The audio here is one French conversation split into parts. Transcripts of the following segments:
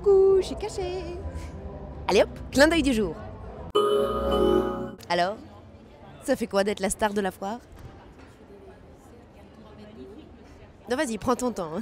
Coucou, je suis cachée. Allez hop, clin d'œil du jour. Alors, ça fait quoi d'être la star de la foire? Non, vas-y, prends ton temps.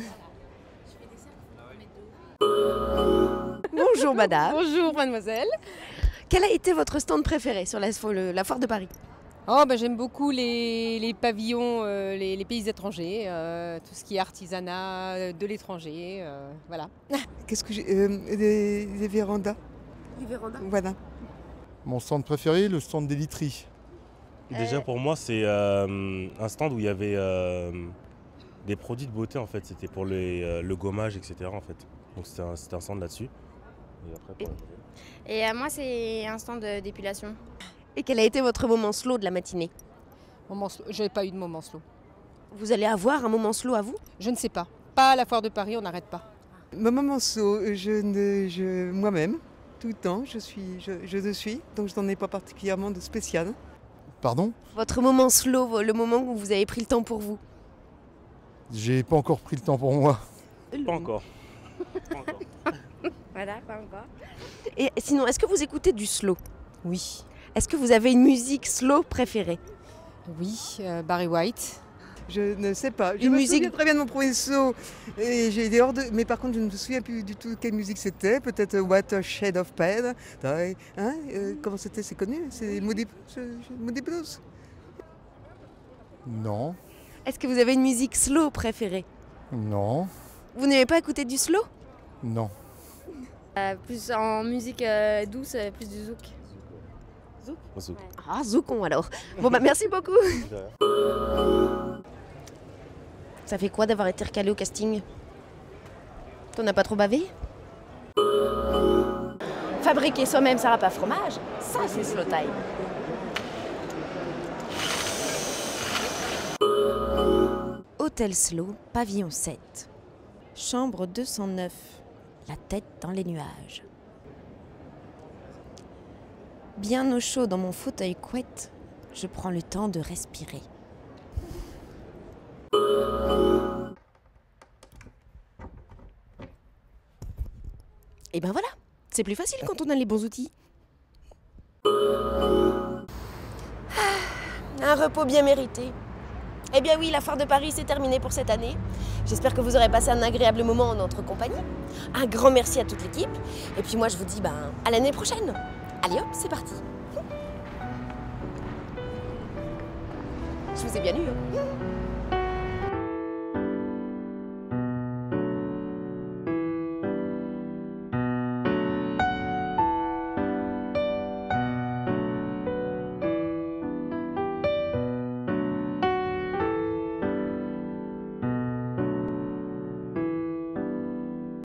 Bonjour madame. Bonjour mademoiselle. Quel a été votre stand préféré sur la foire de Paris? Oh, j'aime beaucoup les pavillons, les pays étrangers, tout ce qui est artisanat de l'étranger, voilà. Qu'est-ce que j'ai des vérandas. Les vérandas. Voilà. Mon stand préféré, le stand des literies. Déjà pour moi c'est un stand où il y avait des produits de beauté en fait, c'était pour le gommage etc. en fait. Donc c'était un stand là-dessus. Et après, Et moi c'est un stand d'épilation. Et quel a été votre moment slow de la matinée? Je n'ai pas eu de moment slow. Vous allez avoir un moment slow à vous? Je ne sais pas. Pas à la foire de Paris, on n'arrête pas. Mon moment saut, moi-même, tout le temps, je le suis, donc je n'en ai pas particulièrement de spécial. Pardon? Votre moment slow, le moment où vous avez pris le temps pour vous? J'ai pas encore pris le temps pour moi. pas encore. Pas encore. Voilà, pas encore. Et sinon, est-ce que vous écoutez du slow? Oui. Est-ce que vous avez une musique slow préférée? Oui, Barry White. Je ne sais pas. Je Une me musique- souviens très bien de mon premier saut, et j'ai des hors de... mais par contre je ne me souviens plus du tout quelle musique c'était. Peut-être What a Shade of Pale. Hein, comment c'était? C'est connu? C'est Moody Blues. Non, Est-ce que vous avez une musique slow préférée? non, Vous n'aimez pas écouter du slow? non. Plus en musique douce, plus du zouk. Zouk. Ah, zoukon alors. Bon bah merci beaucoup. Ça fait quoi d'avoir été recalé au casting? T'en as pas trop bavé? Fabriquer soi-même sa râpe à fromage, ça c'est slow time. Hôtel Slow, pavillon 7. Chambre 209. La tête dans les nuages. Bien au chaud dans mon fauteuil couette, je prends le temps de respirer. Et ben voilà, c'est plus facile quand on a les bons outils. Un repos bien mérité. Eh bien oui, la foire de Paris c'est terminé pour cette année. J'espère que vous aurez passé un agréable moment en notre compagnie. Un grand merci à toute l'équipe. Et puis moi je vous dis à l'année prochaine. Allez hop, c'est parti. Je vous ai bien eu. Hein.